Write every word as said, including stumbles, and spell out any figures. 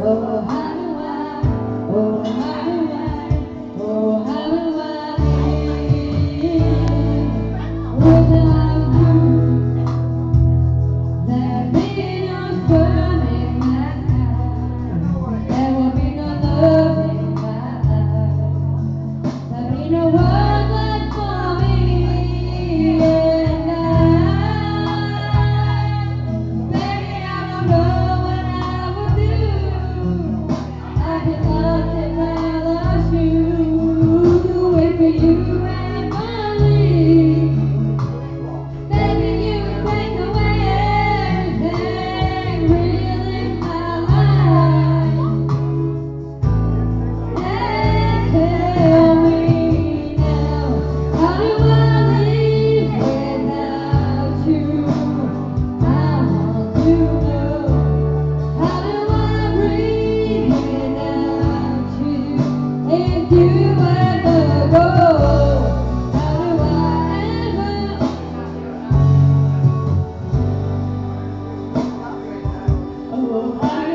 Oh, how do I, oh, how do I, oh, how do I live without you? There'll be no sun in my eyes. There will be no love in my eyes. There'll be no words left for me. And I, baby, I don't know what I would do. I'd be lost if I lost you. To wait for you and believe. Baby, you take away everything, really my life. And tell me now, how do I live without you? I want to know, how do I breathe without you? If you ever go, how do I ever? Oh, how